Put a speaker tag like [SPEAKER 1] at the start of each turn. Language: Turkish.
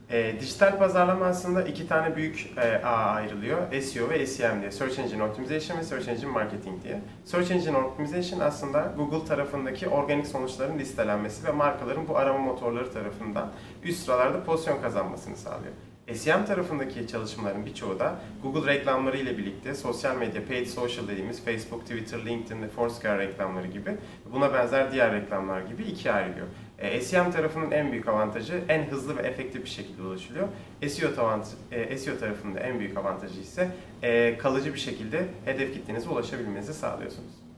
[SPEAKER 1] Dijital pazarlama aslında iki tane büyük ağa ayrılıyor. SEO ve SEM diye. Search Engine Optimization ve Search Engine Marketing diye. Search Engine Optimization aslında Google tarafındaki organik sonuçların listelenmesi ve markaların bu arama motorları tarafından üst sıralarda pozisyon kazanmasını sağlıyor. SEM tarafındaki çalışmaların birçoğu da Google reklamları ile birlikte sosyal medya, paid social dediğimiz Facebook, Twitter, LinkedIn ve Foursquare reklamları gibi buna benzer diğer reklamlar gibi ikiye ayrılıyor. SEM tarafının en büyük avantajı en hızlı ve efektif bir şekilde ulaşılıyor. SEO tarafının da en büyük avantajı ise kalıcı bir şekilde hedef kitlenize ulaşabilmenizi sağlıyorsunuz.